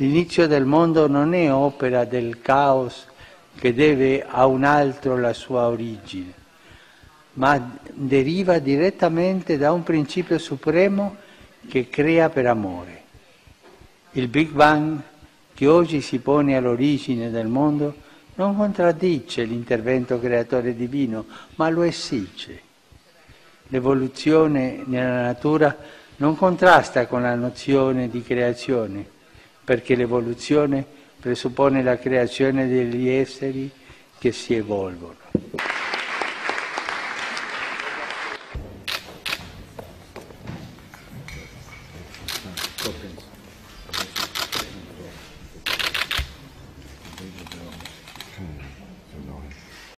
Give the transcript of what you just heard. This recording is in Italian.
L'inizio del mondo non è opera del caos che deve a un altro la sua origine, ma deriva direttamente da un principio supremo che crea per amore. Il Big Bang, che oggi si pone all'origine del mondo, non contraddice l'intervento creatore divino, ma lo esige. L'evoluzione nella natura non contrasta con la nozione di creazione, perché l'evoluzione presuppone la creazione degli esseri che si evolvono.